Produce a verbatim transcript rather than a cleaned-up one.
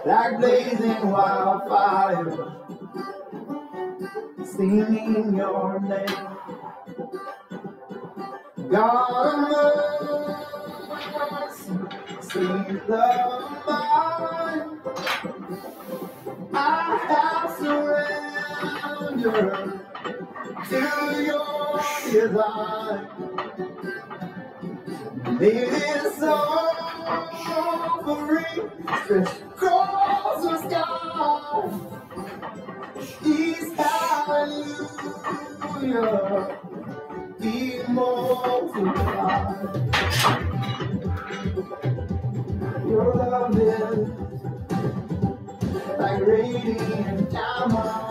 like blazing wildfire, singing your name. God of mercy, sweet love mine, I have surrendered to your design. This offering stretch across the sky. These hallelujah be multiplied. Your love is like radiant diamond,